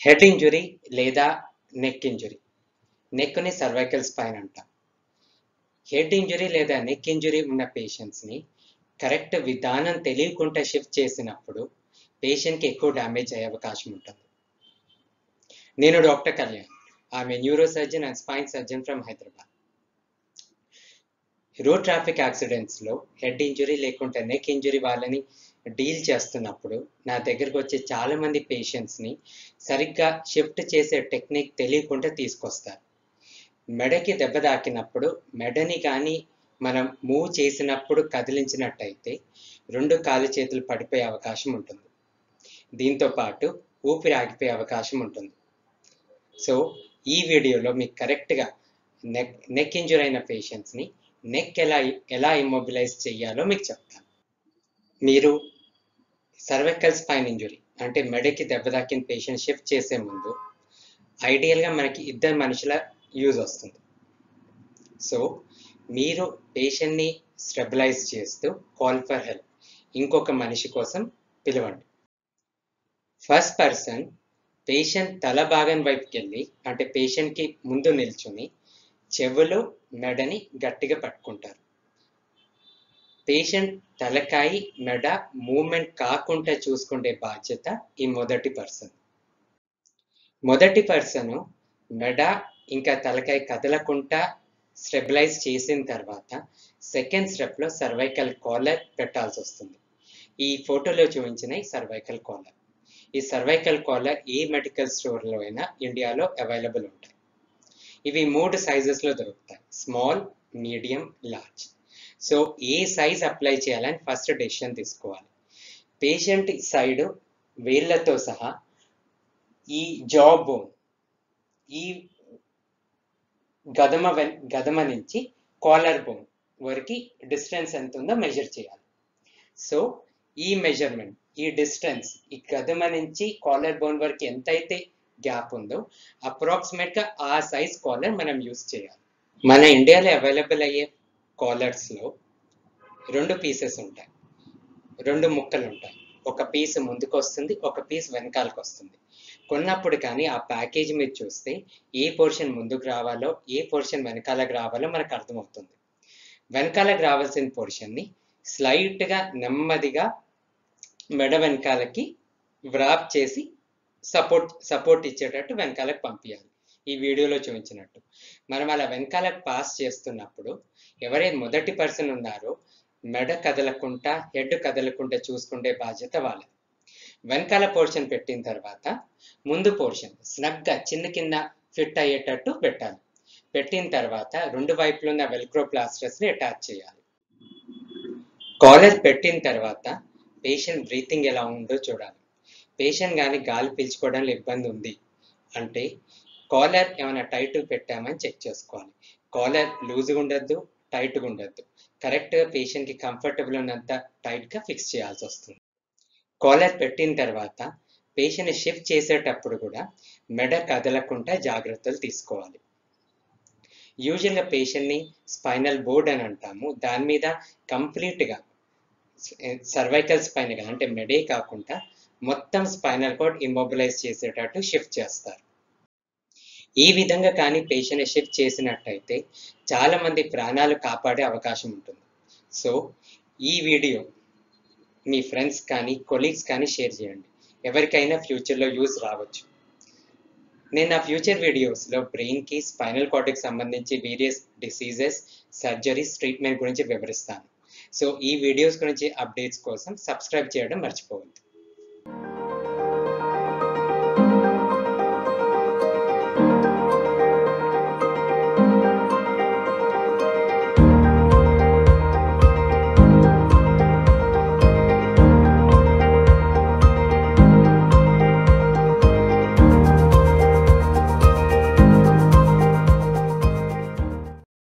Head injury లేదా neck injury. నెక్ని cervical spine అంటాం. హెడ్ ఇంజురీ లేదా నెక్ ఇంజురీ ఉన్న పేషెంట్స్ని కరెక్ట్ విధానం తెలియకుండా షిఫ్ట్ చేసినప్పుడు పేషెంట్కి ఎక్కువ డ్యామేజ్ అయ్యే అవకాశం ఉంటుంది. నేను doctor Kalyan. I'm a neurosurgeon and spine surgeon from Hyderabad. Road traffic యాక్సిడెంట్స్లో హెడ్ ఇంజురీ లేకుంటే నెక్ ఇంజురీ వాళ్ళని డీల్ చేస్తున్నప్పుడు నా దగ్గరకు వచ్చే చాలామంది పేషెంట్స్ని సరిగ్గా షిఫ్ట్ చేసే టెక్నిక్ తెలియకుండా తీసుకొస్తారు. మెడకి దెబ్బ తాకినప్పుడు మెడని కానీ మనం మూవ్ చేసినప్పుడు కదిలించినట్టయితే 2 కాలు చేతులు పడిపోయే అవకాశం ఉంటుంది. దీంతో పాటు ఊపిరి ఆగిపోయే అవకాశం ఉంటుంది. సో ఈ వీడియోలో మీకు కరెక్ట్గా నెక్ ఇంజురీ అయిన పేషెంట్స్ని నెక్ ఎలా ఇమ్మొబిలైజ్ చేయాలో మీకు చెప్తాను. మీరు సర్వైకల్ స్పైన్ ఇంజురీ అంటే మెడకి దెబ్బ తాకిన పేషెంట్ షిఫ్ట్ చేసే ముందు ఐడియల్గా మనకి 2 మనుషుల యూజ్ వస్తుంది. సో మీరు పేషెంట్ని స్టెబిలైజ్ చేస్తూ కాల్ ఫర్ హెల్ప్ ఇంకొక మనిషి కోసం పిలవండి. ఫస్ట్ పర్సన్ పేషెంట్ తల భాగం వైపుకి వెళ్ళి అంటే పేషెంట్కి ముందు నిల్చుని చెవులు మెడని గట్టిగా పట్టుకుంటారు. పేషెంట్ తలకాయి మెడ మూమెంట్ కాకుండా చూసుకునే బాధ్యత ఈ మొదటి పర్సన్. మొదటి పర్సన్ మెడ ఇంకా తలకాయ కదలకుండా స్టెబిలైజ్ చేసిన తర్వాత సెకండ్ స్టెప్లో సర్వైకల్ కాలర్ పెట్టాల్సి వస్తుంది. ఈ ఫోటోలో చూపించిన సర్వైకల్ కాలర్. ఈ సర్వైకల్ కాలర్ ఏ మెడికల్ స్టోర్లో అయినా ఇండియాలో అవైలబుల్ ఉంటాయి. ఇవి 3 సైజెస్లో దొరుకుతాయి: స్మాల్, మీడియం, లార్జ్. సో ఏ సైజ్ అప్లై చేయాలని ఫస్ట్ డెసిషన్ తీసుకోవాలి. పేషెంట్ సైడ్ వేళ్ళతో సహా ఈ జా బోన్, ఈ గదమ నుంచి కాలర్ బోన్ వరకు డిస్టెన్స్ ఎంత ఉందో మెజర్ చేయాలి. సో ఈ మెజర్మెంట్, ఈ డిస్టెన్స్ ఈ గదమ నుంచి కాలర్ బోన్ వరకు ఎంతైతే గ్యాప్ ఉందో అప్రాక్సిమేట్గా ఆ సైజ్ కాలర్ మనం యూజ్ చేయాలి. మన ఇండియాలో అవైలబుల్ అయ్యే కాలర్స్లో 2 పీసెస్ ఉంటాయి, 2 ముక్కలు ఉంటాయి. ఒక పీస్ ముందుకు వస్తుంది, ఒక పీస్ వెనకాలకు వస్తుంది. కొన్నప్పుడు కానీ ఆ ప్యాకేజ్ మీద చూస్తే ఏ పోర్షన్ ముందుకు రావాలో ఏ పోర్షన్ వెనకాలకు రావాలో మనకు అర్థమవుతుంది. వెనకాలకు రావాల్సిన పోర్షన్ని స్లైట్గా నెమ్మదిగా మెడ వెనకాలకి వ్రాప్ చేసి సపోర్ట్ ఇచ్చేటట్టు వెనకాలకు పంపించాలి. ఈ వీడియోలో చూపించినట్టు మనం అలా వెనకాలకు పాస్ చేస్తున్నప్పుడు ఎవరైతే మొదటి పర్సన్ ఉన్నారో మెడ కదలకుండా హెడ్ కదలకుండా చూసుకునే బాధ్యత వాళ్ళది. వెనకాల పోర్షన్ పెట్టిన తర్వాత ముందు పోర్షన్ స్నగ్గా చిన్న కింద ఫిట్ అయ్యేటట్టు పెట్టాలి. పెట్టిన తర్వాత 2 వైపులు ఉన్న వెల్క్రో ప్లాస్టర్స్ని అటాచ్ చేయాలి. కాలర్ పెట్టిన తర్వాత పేషెంట్ బ్రీతింగ్ ఎలా ఉందో చూడాలి. పేషెంట్ కానీ గాలి పీల్చుకోవడంలో ఇబ్బంది ఉంది అంటే కాలర్ ఏమైనా టైట్ పెట్టామని చెక్ చేసుకోవాలి. కాలర్ లూజ్గా ఉండద్దు, టైట్గా ఉండద్దు. కరెక్ట్గా పేషెంట్కి కంఫర్టబుల్ ఉన్నంత టైట్గా ఫిక్స్ చేయాల్సి వస్తుంది. కాలర్ పెట్టిన తర్వాత పేషెంట్ని షిఫ్ట్ చేసేటప్పుడు కూడా మెడ కదలకుండా జాగ్రత్తలు తీసుకోవాలి. యూజువల్గా పేషెంట్ని స్పైనల్ బోర్డ్ అని అంటాము. దాని మీద కంప్లీట్గా సర్వైకల్ స్పైన్ అంటే మెడే కాకుండా మొత్తం స్పైనల్ కార్డ్ ఇమ్మొబిలైజ్ చేసేటట్టు షిఫ్ట్ చేస్తారు. ఈ విధంగా కానీ పేషెంట్ని షిఫ్ట్ చేసినట్టయితే చాలామంది ప్రాణాలు కాపాడే అవకాశం ఉంటుంది. సో ఈ వీడియో మీ ఫ్రెండ్స్ కానీ కొలీగ్స్ కానీ షేర్ చేయండి. ఎవరికైనా ఫ్యూచర్లో యూజ్ రావచ్చు. నేను నా ఫ్యూచర్ వీడియోస్లో బ్రెయిన్కి స్పైనల్ కార్డ్కి సంబంధించి వేరియస్ డిసీజెస్, సర్జరీస్, ట్రీట్మెంట్ గురించి వివరిస్తాను. సో ఈ వీడియోస్ గురించి అప్డేట్స్ కోసం సబ్స్క్రైబ్ చేయడం మర్చిపోవద్దు.